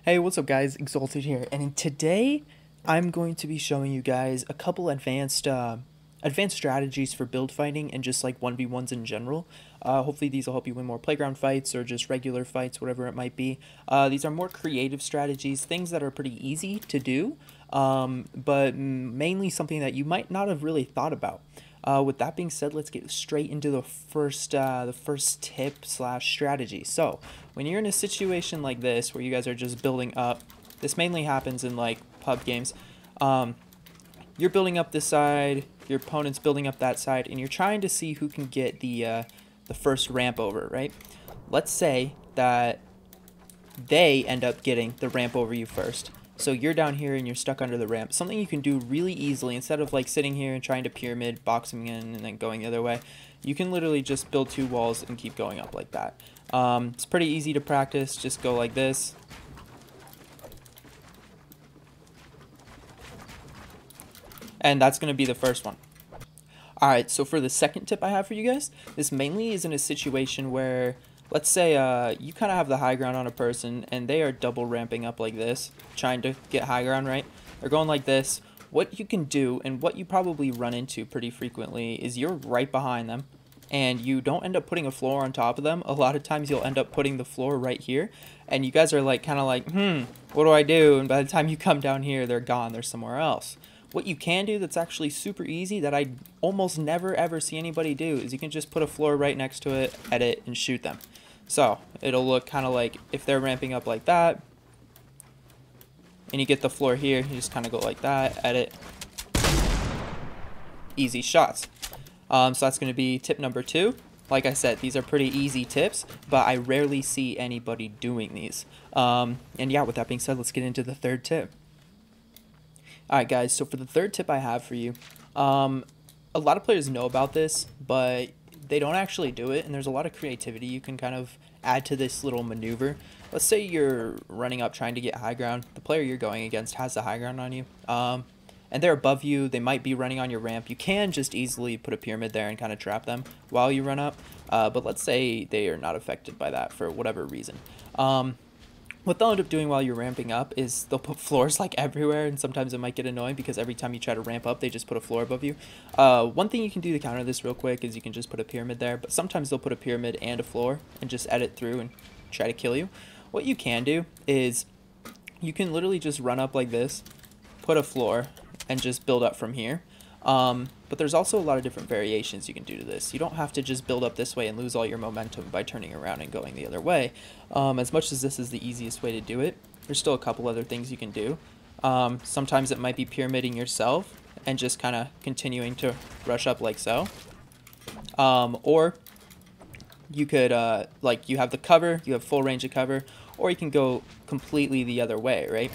Hey, what's up guys? Exalted here, and today I'm going to be showing you guys a couple advanced strategies for build fighting and just like 1v1s in general. Hopefully these will help you win more playground fights or just regular fights, whatever it might be. These are more creative strategies, things that are pretty easy to do, but mainly something that you might not have really thought about. With that being said, let's get straight into the first tip slash strategy. So when you're in a situation like this where you guys are just building up, this mainly happens in like pub games. You're building up this side, your opponent's building up that side, and you're trying to see who can get the first ramp over, right? Let's say that they end up getting the ramp over you first. So you're down here and you're stuck under the ramp. Something you can do really easily, instead of like sitting here and trying to pyramid, boxing in, and then going the other way, you can literally just build two walls and keep going up like that. It's pretty easy to practice. Just go like this. And that's going to be the first one. Alright, so for the second tip I have for you guys, this mainly is in a situation where, let's say you kind of have the high ground on a person and they are double ramping up like this, trying to get high ground, right? They're going like this. What you can do, and what you probably run into pretty frequently, is you're right behind them and you don't end up putting a floor on top of them. A lot of times you'll end up putting the floor right here, and you guys are like kind of like, what do I do? And by the time you come down here, they're gone, they're somewhere else. What you can do that's actually super easy, that I almost never ever see anybody do, is you can just put a floor right next to it, edit, and shoot them. So it'll look kind of like if they're ramping up like that, and you get the floor here, you just kind of go like that, edit, easy shots. So that's going to be tip number 2. Like I said, these are pretty easy tips, but I rarely see anybody doing these. And yeah, with that being said, let's get into the third tip. Alright guys, so for the third tip I have for you, a lot of players know about this, but they don't actually do it, and there's a lot of creativity you can kind of add to this little maneuver. Let's say you're running up trying to get high ground. The player you're going against has the high ground on you, and they're above you. They might be running on your ramp. You can just easily put a pyramid there and kind of trap them while you run up, but let's say they are not affected by that for whatever reason. What they'll end up doing while you're ramping up is they'll put floors like everywhere, and sometimes it might get annoying because every time you try to ramp up, they just put a floor above you. One thing you can do to counter this real quick is you can just put a pyramid there, but sometimes they'll put a pyramid and a floor and just edit through and try to kill you. What you can do is you can literally just run up like this, put a floor, and just build up from here. But there's also a lot of different variations you can do to this. You don't have to just build up this way and lose all your momentum by turning around and going the other way. As much as this is the easiest way to do it, there's still a couple other things you can do. Sometimes it might be pyramiding yourself and just kind of continuing to rush up like so. Or you could, like, you have the cover, you have full range of cover, or you can go completely the other way, right?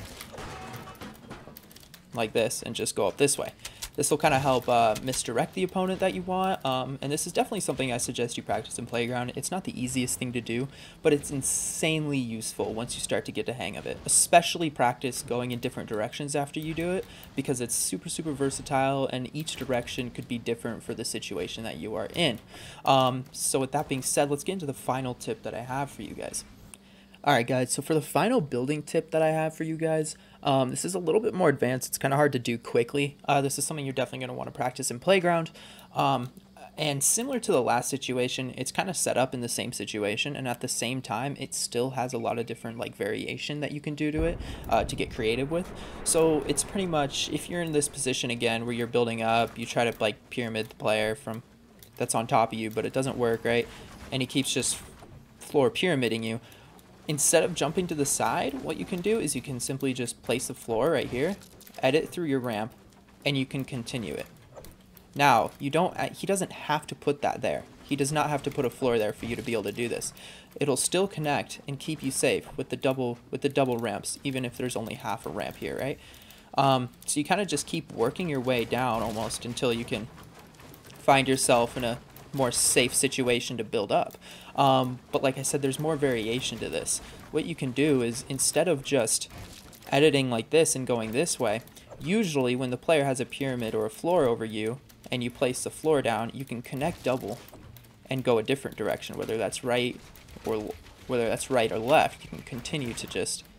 Like this, and just go up this way. This will kind of help misdirect the opponent that you want, and this is definitely something I suggest you practice in Playground. It's not the easiest thing to do, but it's insanely useful once you start to get the hang of it. Especially practice going in different directions after you do it, because it's super versatile, and each direction could be different for the situation that you are in. So with that being said, let's get into the final tip that I have for you guys. Alright guys, so for the final building tip that I have for you guys, this is a little bit more advanced. It's kind of hard to do quickly. This is something you're definitely going to want to practice in Playground. And similar to the last situation, it's kind of set up in the same situation, and at the same time, it still has a lot of different like variation that you can do to it to get creative with. So it's pretty much, if you're in this position again where you're building up, you try to like pyramid the player from that's on top of you, but it doesn't work, right? And he keeps just floor pyramiding you. Instead of jumping to the side, what you can do is you can simply just place the floor right here, edit through your ramp, and you can continue it. Now, he doesn't have to put that there. He does not have to put a floor there for you to be able to do this. It'll still connect and keep you safe with the double ramps, even if there's only half a ramp here, right? So you kind of just keep working your way down almost until you can find yourself in a more safe situation to build up. But like I said, there's more variation to this. What you can do is, instead of just editing like this and going this way, usually when the player has a pyramid or a floor over you and you place the floor down, you can connect double and go a different direction, whether that's right or left. You can continue to just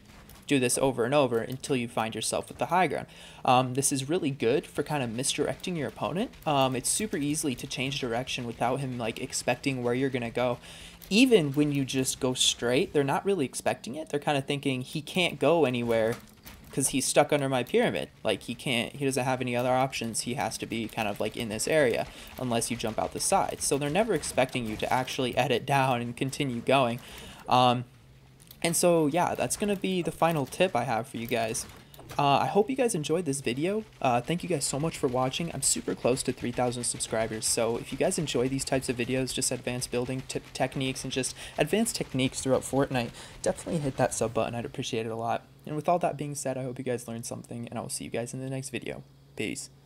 do this over and over until you find yourself with the high ground. This is really good for kind of misdirecting your opponent. It's super easy to change direction without him like expecting where you're gonna go. Even when you just go straight, they're not really expecting it. They're kind of thinking he can't go anywhere because he's stuck under my pyramid. Like he doesn't have any other options. He has to be kind of like in this area unless you jump out the side. So they're never expecting you to actually edit down and continue going. And so yeah, that's gonna be the final tip I have for you guys. I hope you guys enjoyed this video. Thank you guys so much for watching. I'm super close to 3,000 subscribers, so if you guys enjoy these types of videos, just advanced building techniques and just advanced techniques throughout Fortnite, definitely hit that sub button. I'd appreciate it a lot. And with all that being said, I hope you guys learned something, and I will see you guys in the next video. Peace.